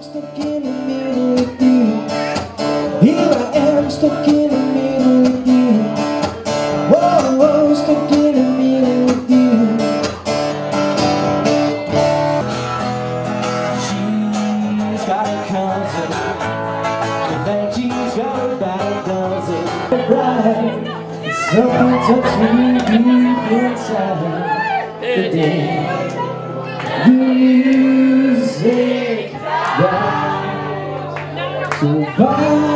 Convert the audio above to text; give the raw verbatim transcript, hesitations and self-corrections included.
Stuck in the middle with you. Here I am, stuck in the middle with you. Whoa, whoa, stuck in the middle with you. She's got a cousin, and then she's got about a dozen. Right, something touched me deep inside the day. Music. So bye.